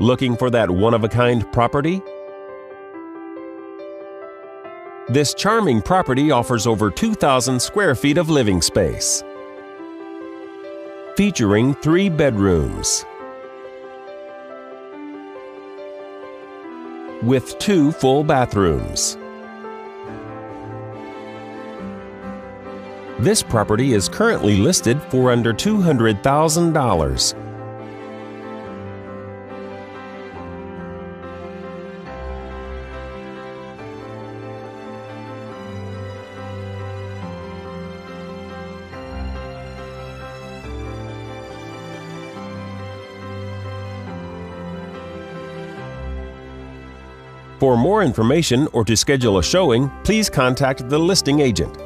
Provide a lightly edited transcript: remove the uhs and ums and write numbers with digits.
Looking for that one-of-a-kind property? This charming property offers over 2,000 square feet of living space, featuring 3 bedrooms with 2 full bathrooms. This property is currently listed for under $200,000. For more information or to schedule a showing, please contact the listing agent.